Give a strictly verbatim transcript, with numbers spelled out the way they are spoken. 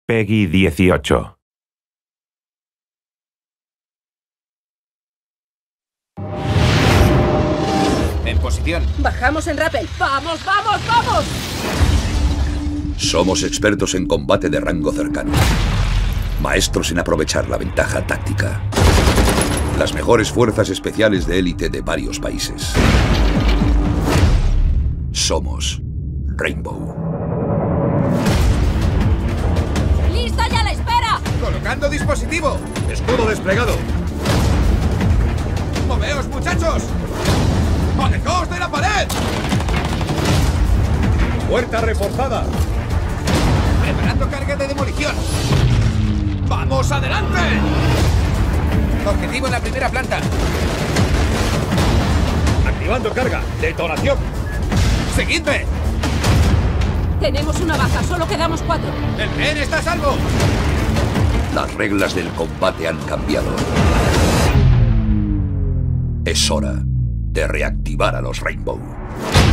Peggy dieciocho. En posición. Bajamos en rappel. ¡Vamos, vamos, vamos! Somos expertos en combate de rango cercano. Maestros en aprovechar la ventaja táctica. Las mejores fuerzas especiales de élite de varios países. Somos Rainbow. ¡Lista ya a la espera! ¡Colocando dispositivo! ¡Escudo desplegado! ¡Moveos, muchachos! ¡Alejaos de la pared! ¡Puerta reforzada! ¡Preparando carga de demolición! ¡Vamos adelante! Objetivo en la primera planta. ¡Activando carga! ¡Detonación! ¡Seguidme! Tenemos una baja, solo quedamos cuatro. ¡El rehén está a salvo! Las reglas del combate han cambiado. Es hora de reactivar a los Rainbow.